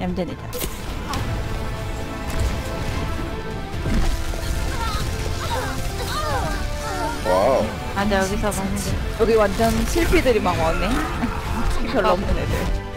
얌전이다. 와우. 아, 근데 여기서 봤는데 여기 완전 실피들이 막 오네. 별로 없는 애들.